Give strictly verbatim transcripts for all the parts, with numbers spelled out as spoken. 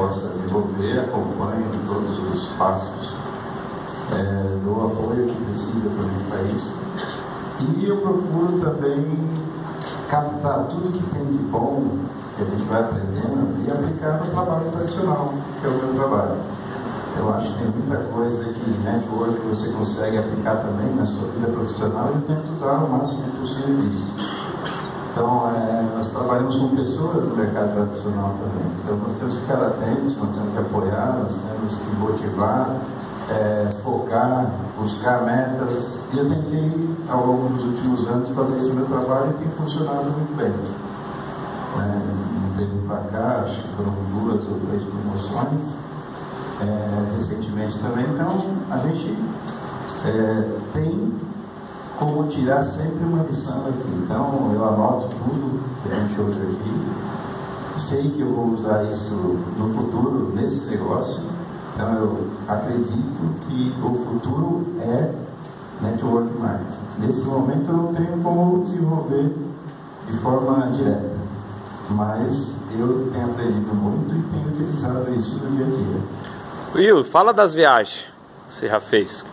possa desenvolver, acompanho todos os passos, é, dou apoio que precisa também para isso. E eu procuro também captar tudo que tem de bom, que a gente vai aprendendo, e aplicar no trabalho tradicional, que é o meu trabalho. Eu acho que tem muita coisa que network você consegue aplicar também na sua vida profissional e eu tento usar o máximo possível disso. Então, é, nós trabalhamos com pessoas no mercado tradicional também. Então, nós temos que ficar atentos, nós temos que apoiar, nós temos que motivar, é, focar, buscar metas. E eu tentei, ao longo dos últimos anos, fazer esse meu trabalho e tem funcionado muito bem. É, um tempo para cá, acho que foram duas ou três promoções, é, recentemente também. Então, a gente é, tem como tirar sempre uma lição aqui. Então, eu anoto tudo que a gente ouve aqui, sei que eu vou usar isso no futuro, nesse negócio. Então, eu acredito que o futuro é network marketing. Nesse momento, eu não tenho como desenvolver de forma direta, mas eu tenho aprendido muito e tenho utilizado isso no dia a dia. Will, fala das viagens que você já fez.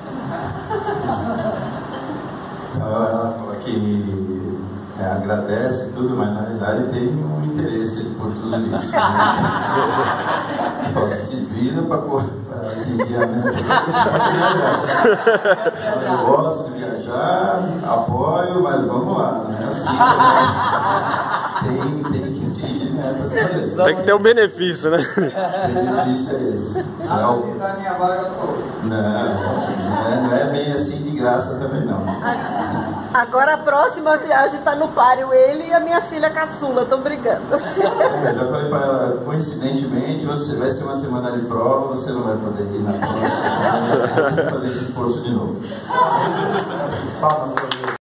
Então, ela fala que é, agradece tudo, mas na verdade tem um interesse por tudo isso. Né? Se vira para atingir a meta. Eu gosto de viajar, apoio, mas vamos lá, não é assim. Tem, tem que atingir metas também. Tem que ter um benefício, né? O benefício é esse. Não, não, é, não é bem assim de graça também não. Agora a próxima viagem está no páreo, ele e a minha filha caçula estão brigando. É, eu já falei para ela, coincidentemente, você vai ser uma semana de prova, você não vai poder ir na próxima, fazer esse esforço de novo. Palmas para